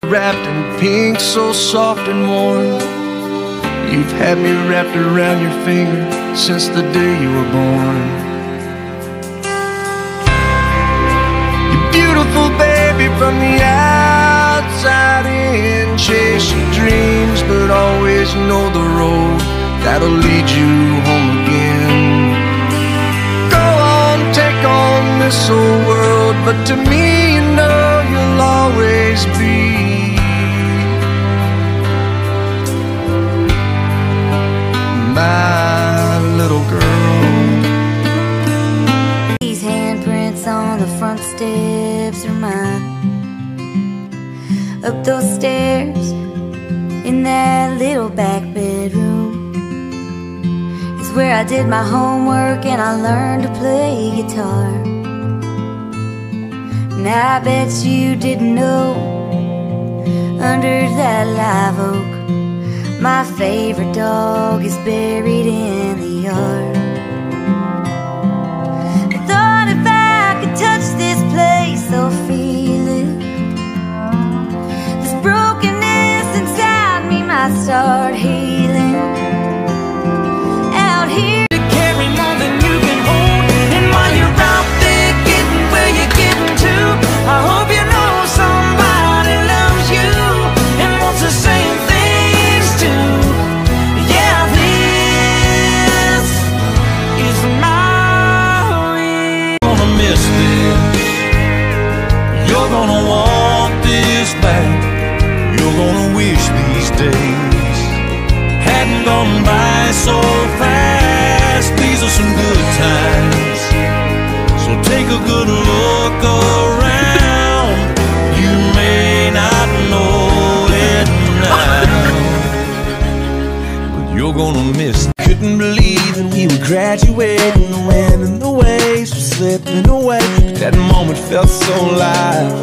wrapped in pink, so soft and warm. You've had me wrapped around your finger since the day you were born. You're beautiful, baby, from the outside in. Chase your dreams, but always know the road that'll lead you home again. Go on, take on this old world, but to me, you know you'll always be my little girl. These handprints on the front steps are mine. Up those stairs in that little back bedroom is where I did my homework and I learned to play guitar. And I bet you didn't know, under that live oak, my favorite dog is buried in the yard. I thought if I could touch this place, I'll feel it. This brokenness inside me might start healing. Out here to carry more than you can hold, and while you're out there getting where you're getting to, I hope you know somebody loves you and wants the same things too. Yeah, this is my way. You're gonna miss this. You're gonna want this back. You're gonna wish these days hadn't gone by so fast. These are some good times, so take a good look around. You may not know it now, but you're gonna miss it. Couldn't believe that we were graduating, the wind and the waves were slipping away, but that moment felt so alive.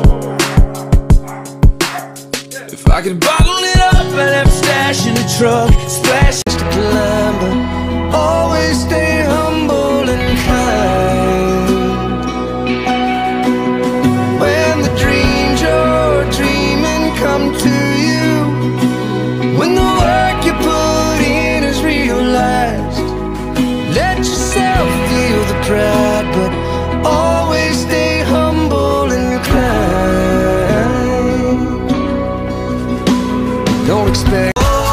If I could bottle it up, I'd have a stash in a truck, splash to climb, but Always stay humble and kind. When the dreams you're dreaming come to you, when the work you put in is realized, let yourself feel the pride, but always stay humble and kind. Don't expect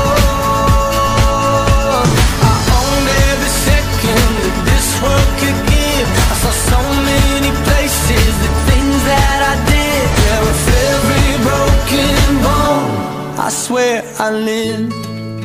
I swear I lived.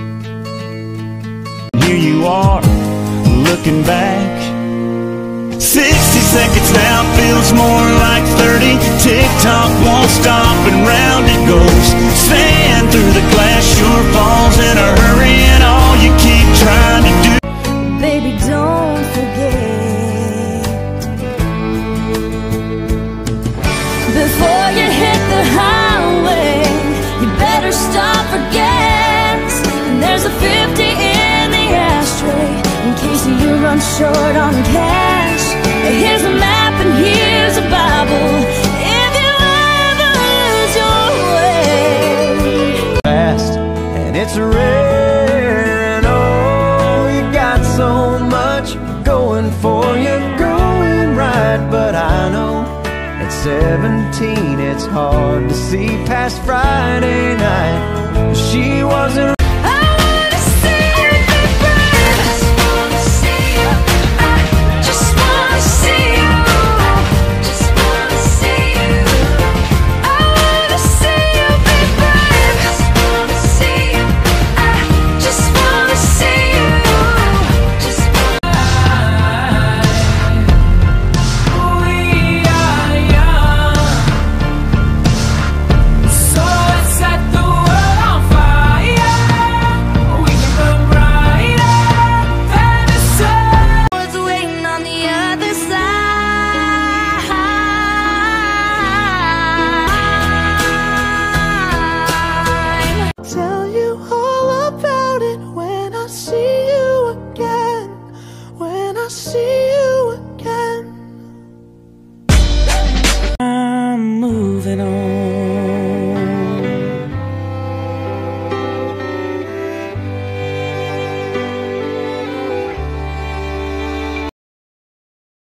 Here you are, looking back. 60 seconds now feels more like 30. Tick-tock won't stop and round it goes. Stand through the glass, sure falls in a hurry, and all you keep trying to do. baby, don't forget, before you hit the highway, you better stop for gas. And there's a 50 in the ashtray in case you run short on cash. Here's a map and here's a Bible if you ever lose your way. fast, and it's rare, and oh, you got so much going for you, going right, but I know at 17 it's hard to see past Friday night. She wasn't